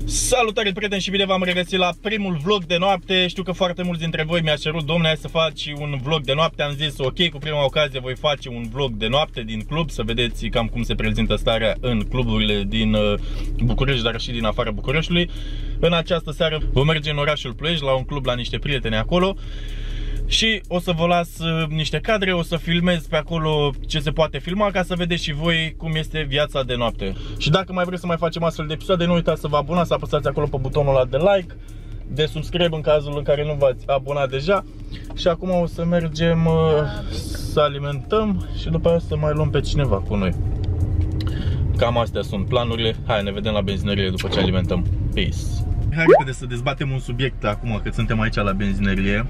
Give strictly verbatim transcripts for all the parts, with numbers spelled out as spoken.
Salutare prieteni și bine v-am regăsit la primul vlog de noapte. Știu că foarte mulți dintre voi mi-a cerut: domne, hai să faci un vlog de noapte. Am zis ok, cu prima ocazie voi face un vlog de noapte din club, să vedeți cam cum se prezintă starea în cluburile din București, dar și din afara Bucureștiului. În această seară vom merge în orașul Ploiești la un club, la niște prieteni acolo. Și o să vă las niște cadre, o să filmez pe acolo ce se poate filma, ca să vedeți și voi cum este viața de noapte. Și dacă mai vreți să mai facem astfel de episoade, nu uitați să vă abonați, să apăsați acolo pe butonul ăla de like, de subscribe în cazul în care nu v-ați abonat deja. Și acum o să mergem să alimentăm și după aia să mai luăm pe cineva cu noi. Cam astea sunt planurile. Hai, ne vedem la benzinărie după ce alimentăm. Peace! Hai repede să dezbatem un subiect acum, că suntem aici la benzinărie.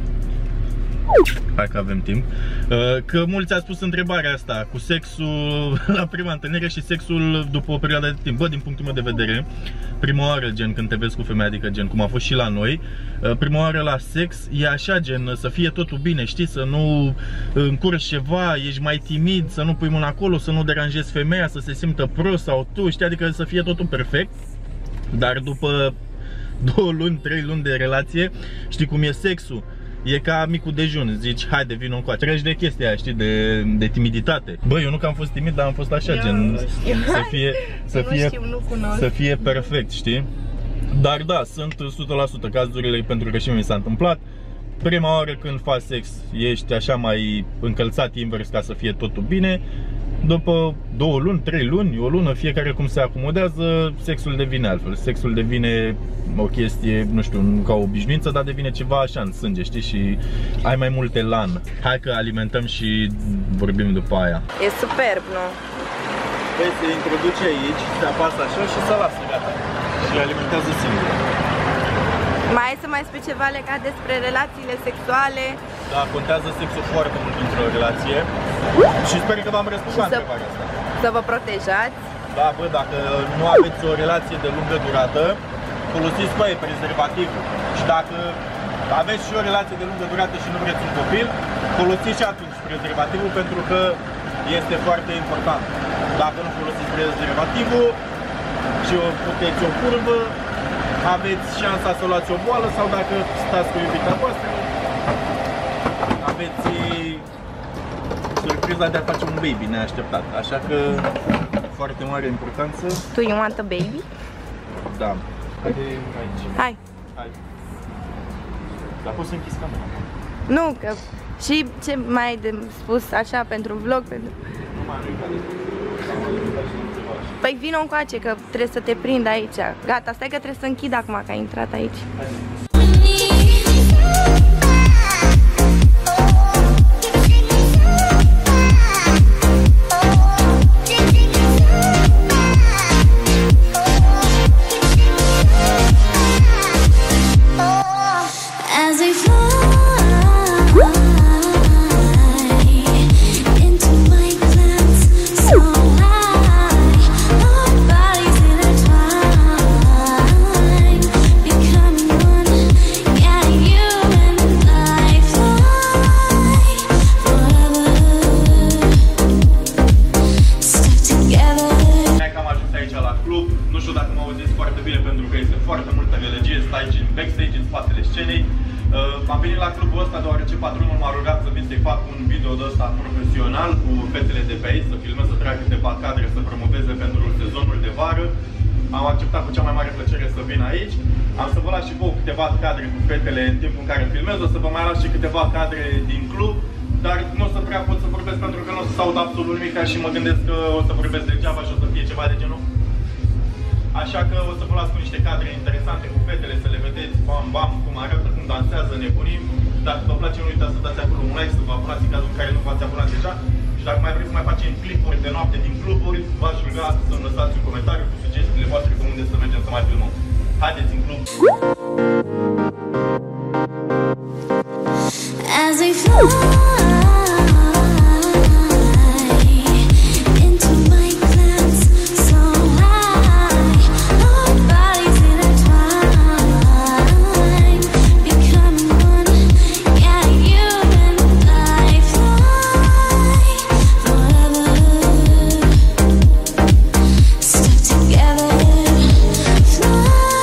Hai că avem timp. Că mulți ați spus întrebarea asta cu sexul la prima întâlnire și sexul după o perioadă de timp. Bă, din punctul meu de vedere, prima oară, gen când te vezi cu femeia, adică gen cum a fost și la noi, prima oară la sex e așa, gen să fie totul bine, știi? Să nu încurci ceva, ești mai timid, să nu pui mâna acolo, să nu deranjezi femeia, să se simtă prost sau tu, știi? Adică să fie totul perfect. Dar după două luni, trei luni de relație, știi cum e sexul? E ca micul dejun, zici, haide, vino încoace. Treci de chestia aia, știi, de, de timiditate. Bă, eu nu că am fost timid, dar am fost așa, eu gen, să fie, să, fie, știu, nu să fie perfect, știi? Dar da, sunt o sută la sută cazurile, pentru că și mi s-a întâmplat. Prima oară când faci sex, ești așa mai încălțat invers ca să fie totul bine. După două luni, trei luni, o lună, fiecare cum se acomodează, sexul devine altfel. Sexul devine o chestie, nu știu, nu ca o obișnuință, dar devine ceva așa în sânge, știi? Și ai mai mult elan. Hai că alimentăm și vorbim după aia. E superb, nu? Păi se introduce aici, se apasă așa și se lasă, gata. Și le alimentează singur. Mai ai să mai spui ceva legat despre relațiile sexuale? Da, contează sexul foarte mult într-o relație. Și sper că v-am răspuns la întrebarea asta. Să vă protejați? Da, bă, dacă nu aveți o relație de lungă durată, folosiți, băi, prezervativul. Și dacă aveți și o relație de lungă durată și nu vreți un copil, folosiți și atunci prezervativul, pentru că este foarte important. Dacă nu folosiți prezervativul și o puteți o curvă, aveți șansa să luați o boală, sau dacă stați cu iubita voastră, aveți surpriza de a face un baby neașteptat. Așa că foarte mare importanță. Tu you want a baby? Da. Haide aici. Hai. Hai. Dar poți să închizi camera. Nu, că și ce mai ai de spus așa pentru vlog? Pentru... Nu mai am. Păi vino încoace, că trebuie să te prind aici. Gata, stai că trebuie să închid acum că ai intrat aici. Am venit la clubul ăsta deoarece patronul m-a rugat să vin să-i fac un video de ăsta profesional cu fetele de pe aici, să filmez, să trag câteva cadre, să promoveze pentru sezonul de vară. Am acceptat cu cea mai mare plăcere să vin aici. Am să vă las și vouă câteva cadre cu fetele în timpul în care filmez, o să vă mai las și câteva cadre din club, dar nu o să prea pot să vorbesc pentru că nu o să aud absolut nimic și mă gândesc că o să vorbesc degeaba și o să fie ceva de genul. Așa că o să vă las cu niște cadre interesante cu fetele, să le vedeți, bam, bam, cum arată, cum dansează, nebunim. Dacă vă place, nu uitați să dați acolo un like, să vă abonați în cazul în care nu v-ați abonat deja. Și dacă mai vreți să mai facem clipuri de noapte din cluburi, v-aș ruga să-mi lăsați un comentariu cu sugestiile voastre de unde să mergem să mai filmăm. Haideți în club! As we fly into my plans so high, our bodies intertwine, becoming one, yeah, you and I fly forever, stuck together, fly.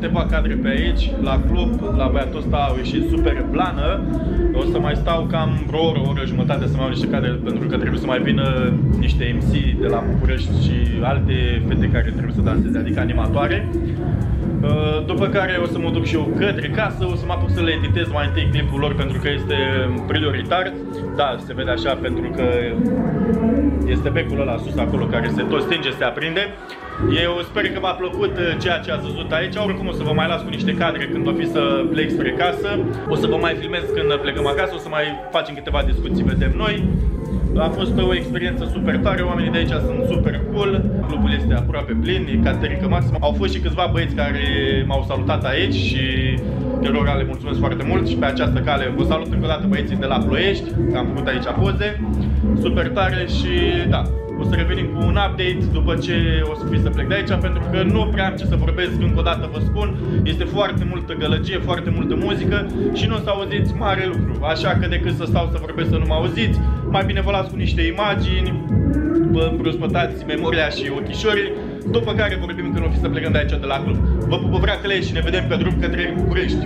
câteva cadre pe aici, la club, la băiatul ăsta au ieșit super plană. O să mai stau cam vreo oră, o oră jumătate să mai au niște cadre, pentru că trebuie să mai vină niște M C de la București și alte fete care trebuie să danseze, adică animatoare. După care o să mă duc și eu către casă, o să mă apuc să le editez mai întâi clipul lor pentru că este prioritar. Da, se vede așa pentru că este becul ăla sus acolo care se tot stinge, se aprinde. Eu sper că v-a plăcut ceea ce ați văzut aici. Oricum o să vă mai las cu niște cadre când o fi să plec spre casă. O să vă mai filmez când plecăm acasă, o să mai facem câteva discuții, vedem noi. A fost o experiență super tare, oamenii de aici sunt super cool. Clubul este aproape plin, e caterică maximă. Au fost și câțiva băieți care m-au salutat aici și cărora le mulțumesc foarte mult. Și pe această cale vă salut încă o dată băieții de la Ploiești, că am făcut aici poze. Super tare și da, o să revenim cu un update după ce o să fi să plec de aici, pentru că nu prea am ce să vorbesc, încă o dată vă spun. Este foarte multă gălăgie, foarte multă muzică și nu o să auziți mare lucru. Așa că decât să stau să vorbesc să nu mă auziți, mai bine vă las cu niște imagini, vă împrospătați memoria și ochișorii, după care vorbim când o fi să plecăm de aici de la club. Vă pupă vreacăle și ne vedem pe drum către București.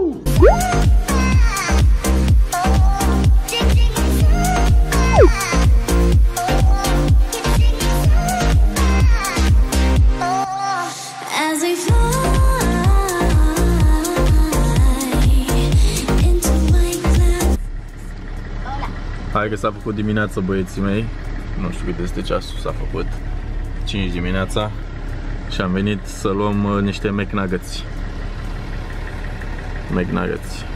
Hai că s-a făcut dimineața, băieții mei. Nu știu cât este ceasul, s-a făcut cinci dimineața și am venit să luăm niște McNuggets. McNuggets.